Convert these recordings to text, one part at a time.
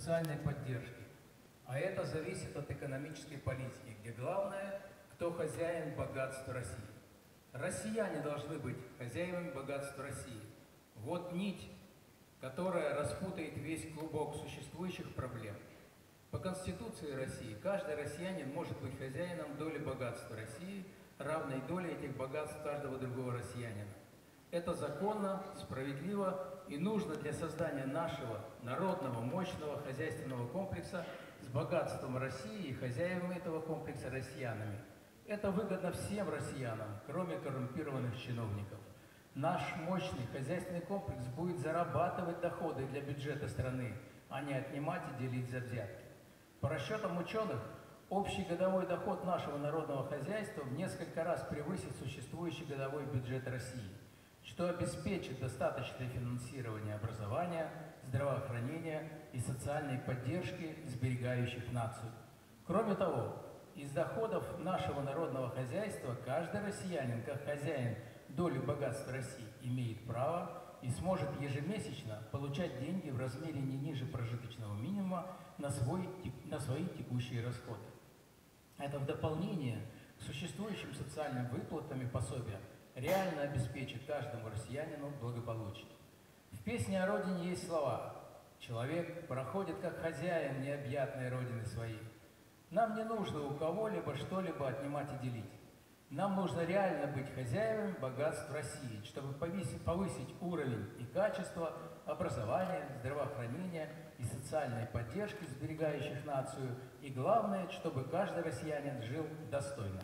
социальной поддержки. А это зависит от экономической политики, где главное, кто хозяин богатства России. Россияне должны быть хозяевами богатства России. Вот нить, которая распутает весь клубок существующих проблем. По Конституции России каждый россиянин может быть хозяином доли богатства России, равной доле этих богатств каждого другого россиянина. Это законно, справедливо и нужно для создания нашего народного, мощного хозяйственного комплекса с богатством России и хозяевами этого комплекса россиянами. Это выгодно всем россиянам, кроме коррумпированных чиновников. Наш мощный хозяйственный комплекс будет зарабатывать доходы для бюджета страны, а не отнимать и делить за взятки. По расчетам ученых, общий годовой доход нашего народного хозяйства в несколько раз превысит существующий годовой бюджет России, что обеспечит достаточное финансирование образования, здравоохранения и социальной поддержки, сберегающих нацию. Кроме того, из доходов нашего народного хозяйства каждый россиянин, как хозяин доли богатства России, имеет право и сможет ежемесячно получать деньги в размере не ниже прожиточного минимума на свои текущие расходы. Это в дополнение к существующим социальным выплатам и пособиям реально обеспечит каждому россиянину благополучие. В песне о Родине есть слова: «Человек проходит как хозяин необъятной Родины своей». Нам не нужно у кого-либо что-либо отнимать и делить. Нам нужно реально быть хозяевами богатств России, чтобы повысить уровень и качество образования, здравоохранения и социальной поддержки, сберегающих нацию, и главное, чтобы каждый россиянин жил достойно.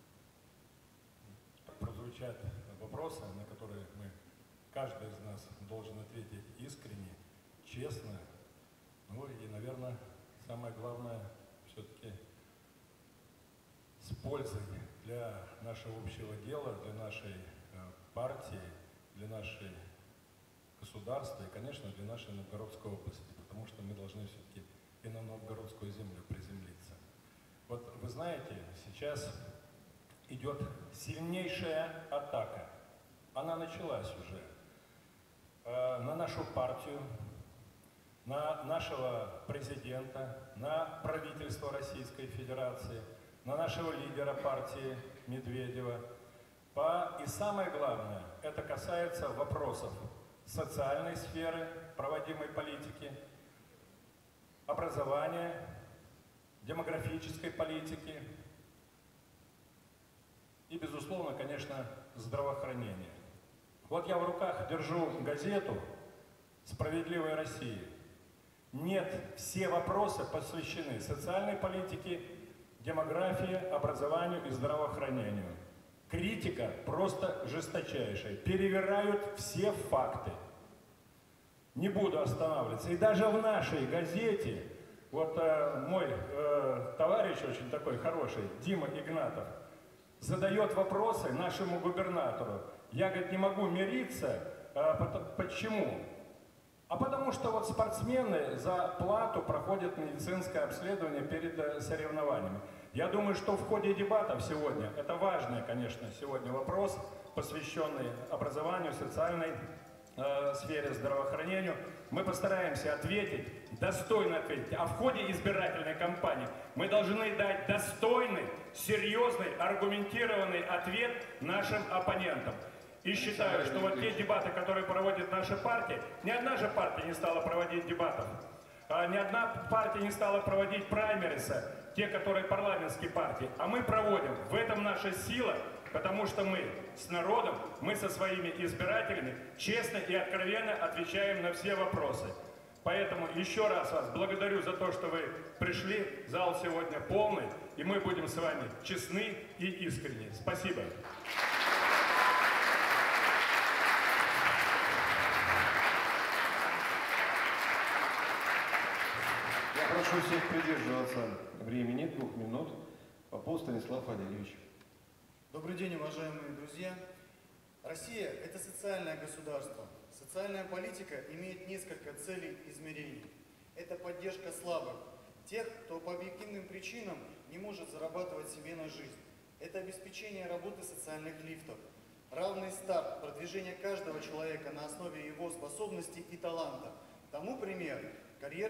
Прозвучат вопросы, на которые каждый из нас должен ответить искренне, честно, ну и, наверное, самое главное, все-таки с пользой для нашего общего дела, для нашей партии, для нашей государства и, конечно, для нашей Новгородской области, потому что мы должны все-таки и на новгородскую землю приземлиться. Вот вы знаете, сейчас идет сильнейшая атака. Она началась уже на нашу партию, на нашего президента, на правительство Российской Федерации, на нашего лидера партии Медведева. И самое главное, это касается вопросов социальной сферы проводимой политики, образования, демографической политики и, безусловно, конечно, здравоохранения. Вот я в руках держу газету «Справедливая Россия». Нет, все вопросы посвящены социальной политике, демографии, образованию и здравоохранению. Критика просто жесточайшая. Перевирают все факты. Не буду останавливаться. И даже в нашей газете, вот мой товарищ очень такой хороший, Дима Игнатов, задает вопросы нашему губернатору. Я, говорит, не могу мириться. Почему? А потому что вот спортсмены за плату проходят медицинское обследование перед соревнованиями. Я думаю, что в ходе дебатов сегодня, это важный, конечно, сегодня вопрос, посвященный образованию, социальной сфере, здравоохранению, мы постараемся ответить, достойно ответить. А в ходе избирательной кампании мы должны дать достойный, серьезный, аргументированный ответ нашим оппонентам. И считаю, что вот те дебаты, которые проводит наша партия, ни одна же партия не стала проводить дебатов, ни одна партия не стала проводить праймерисы, те, которые парламентские партии, а мы проводим. В этом наша сила, потому что мы с народом, мы со своими избирателями честно и откровенно отвечаем на все вопросы. Поэтому еще раз вас благодарю за то, что вы пришли. Зал сегодня полный, и мы будем с вами честны и искренни. Спасибо. Прошу всех придерживаться времени, 2 минут. Попов Станислав Валерьевич. Добрый день, уважаемые друзья. Россия – это социальное государство. Социальная политика имеет несколько целей и измерений. Это поддержка слабых, тех, кто по объективным причинам не может зарабатывать себе на жизнь. Это обеспечение работы социальных лифтов, равный старт, продвижение каждого человека на основе его способностей и таланта. Тому пример – карьера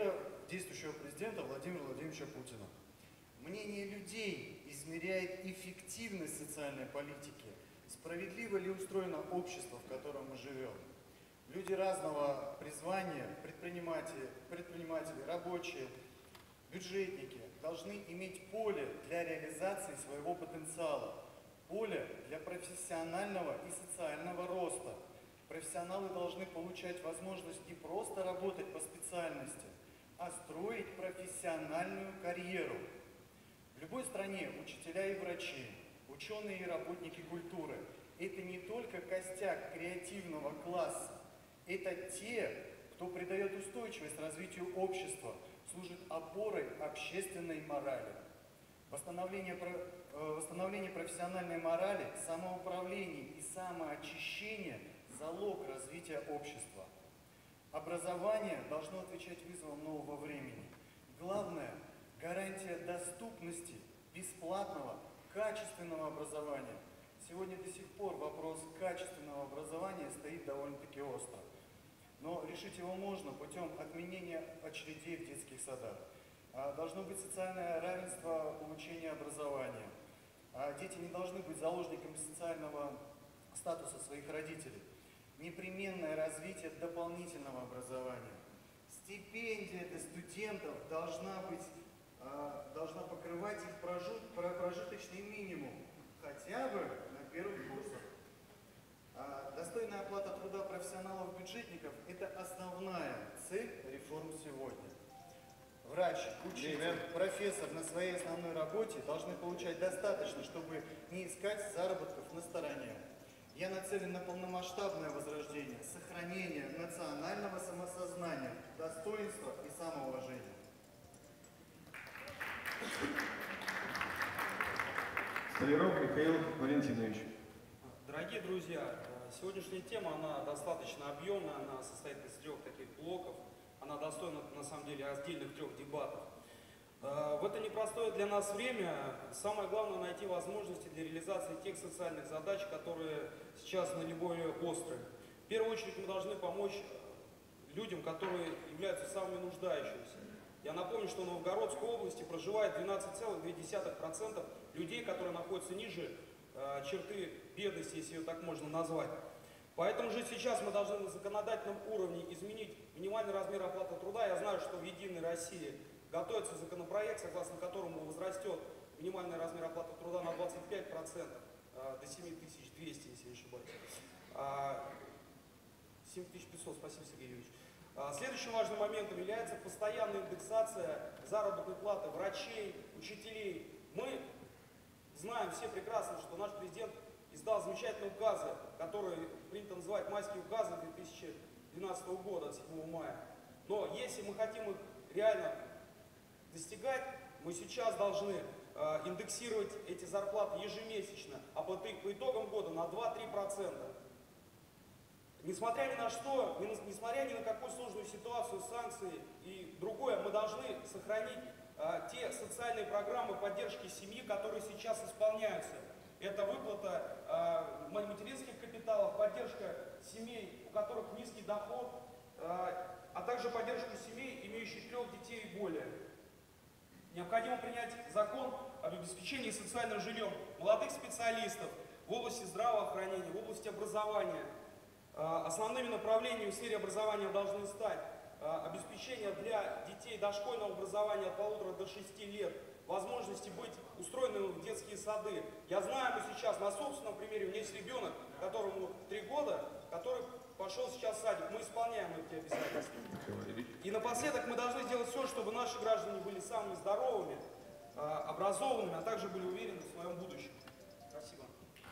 действующего президента Владимира Владимировича Путина. Мнение людей измеряет эффективность социальной политики, справедливо ли устроено общество, в котором мы живем. Люди разного призвания, предприниматели, рабочие, бюджетники должны иметь поле для реализации своего потенциала, поле для профессионального и социального роста. Профессионалы должны получать возможность не просто работать по специальности, а строить профессиональную карьеру. В любой стране учителя и врачи, ученые и работники культуры – это не только костяк креативного класса, это те, кто придает устойчивость развитию общества, служит опорой общественной морали. Восстановление профессиональной морали, самоуправление и самоочищение – залог развития общества. Образование должно отвечать вызовам нового времени. Главное – гарантия доступности, бесплатного, качественного образования. Сегодня до сих пор вопрос качественного образования стоит довольно-таки остро. Но решить его можно путем отменения очередей в детских садах. Должно быть социальное равенство получения образования. Дети не должны быть заложниками социального статуса своих родителей. Непременное развитие дополнительного образования. Стипендия для студентов должна покрывать их прожиточный минимум, хотя бы на первых курсах. Достойная оплата труда профессионалов-бюджетников – это основная цель реформ сегодня. Врач, учитель, профессор на своей основной работе должны получать достаточно, чтобы не искать заработков на стороне. Я нацелен на полномасштабное возрождение, сохранение национального самосознания, достоинства и самоуважения. Столяров Михаил Валентинович. Дорогие друзья, сегодняшняя тема, она достаточно объемная, она состоит из 3 таких блоков, она достойна, на самом деле, отдельных 3 дебатов. В это непростое для нас время самое главное найти возможности для реализации тех социальных задач, которые сейчас наиболее острые. В первую очередь мы должны помочь людям, которые являются самыми нуждающимися. Я напомню, что в Новгородской области проживает 12,2% людей, которые находятся ниже черты бедности, если ее так можно назвать. Поэтому же сейчас мы должны на законодательном уровне изменить минимальный размер оплаты труда. Я знаю, что в «Единой России» готовится законопроект, согласно которому возрастет минимальный размер оплаты труда на 25%, до 7200, если не ошибаюсь. 7500, спасибо, Сергей Юрьевич. Следующим важным моментом является постоянная индексация заработной платы врачей, учителей. Мы знаем все прекрасно, что наш президент издал замечательные указы, которые принято называть майские указы 2012 года, 7 мая. Но если мы хотим их реально достигать, мы сейчас должны индексировать эти зарплаты ежемесячно, а по итогам года на 2-3%. Несмотря ни на что, несмотря ни на какую сложную ситуацию, санкции и другое, мы должны сохранить те социальные программы поддержки семьи, которые сейчас исполняются. Это выплата материнских капиталов, поддержка семей, у которых низкий доход, а также поддержку семей, имеющих 3 детей и более. Необходимо принять закон об обеспечении социальным жильем молодых специалистов в области здравоохранения, в области образования. Основными направлениями в сфере образования должны стать обеспечение для детей дошкольного образования от 1,5 до 6 лет, возможности быть устроенными в детские сады. Я знаю, мы сейчас на собственном примере, у меня есть ребенок, которому 3 года, который пошел сейчас в садик. Мы исполняем эти обязательства. И напоследок мы должны сделать все, чтобы наши граждане были самыми здоровыми, образованными, а также были уверены в своем будущем. Спасибо.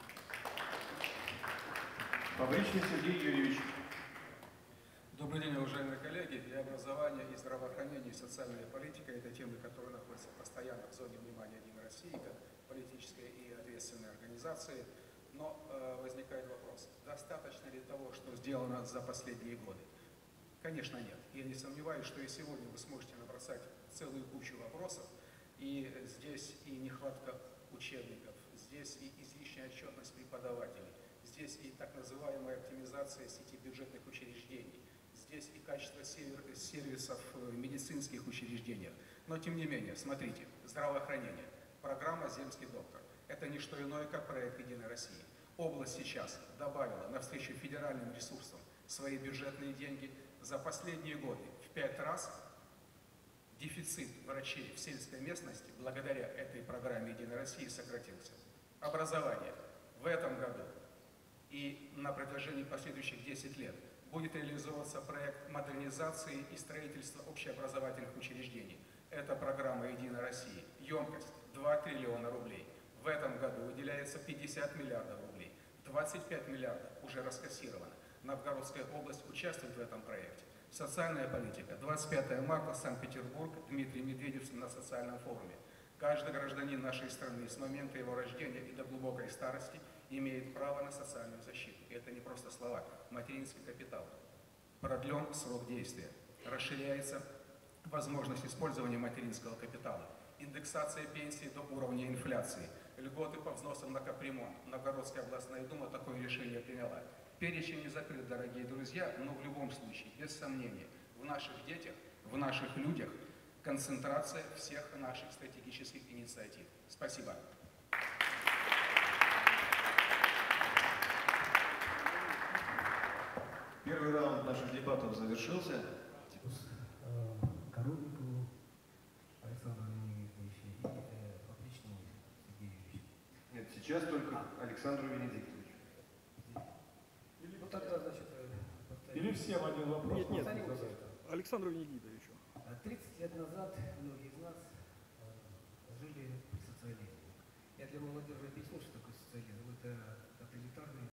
Фабричный Сергей Юрьевич. Добрый день, уважаемые коллеги. И образование, и здравоохранение, и социальная политика – это темы, которые находятся постоянно в зоне внимания «Единой России», как политической и ответственной организации. Но возникает вопрос, достаточно ли того, что сделано за последние годы? Конечно, нет. Я не сомневаюсь, что и сегодня вы сможете набросать целую кучу вопросов. И здесь и нехватка учебников, здесь и излишняя отчетность преподавателей, здесь и так называемая оптимизация сети бюджетных учреждений, здесь и качество сервисов в медицинских учреждениях. Но тем не менее, смотрите, здравоохранение, программа «Земский доктор» – это не что иное, как проект «Единой России». Область сейчас добавила навстречу федеральным ресурсам свои бюджетные деньги. За последние годы в 5 раз дефицит врачей в сельской местности благодаря этой программе «Единой России» сократился. Образование. В этом году и на протяжении последующих 10 лет будет реализовываться проект модернизации и строительства общеобразовательных учреждений. Это программа «Единой России». Емкость 2 триллиона рублей. В этом году выделяется 50 миллиардов рублей. 25 миллиардов уже раскассировано. Новгородская область участвует в этом проекте. Социальная политика. 25 марта, Санкт-Петербург, Дмитрий Медведев на социальном форуме. Каждый гражданин нашей страны с момента его рождения и до глубокой старости имеет право на социальную защиту. И это не просто слова. Материнский капитал. Продлен срок действия. Расширяется возможность использования материнского капитала. Индексация пенсии до уровня инфляции. Льготы по взносам на капремонт. Новгородская областная дума такое решение приняла. Перечень не закрыт, дорогие друзья, но в любом случае, без сомнения, в наших детях, в наших людях концентрация всех наших стратегических инициатив. Спасибо. Первый раунд наших дебатов завершился. Коровникову Александру Леонидовичу и Поплечному Сергею Юрьевичу. Нет, сейчас только Александру Венедиктовичу. Ну тогда, значит, Или всем один вопрос? Нет, можно нет, задать? Александру Венедиктовичу. 30 лет назад многие из нас жили при социализме. Я для молодежи объясню, что такое социализм. Это тоталитарный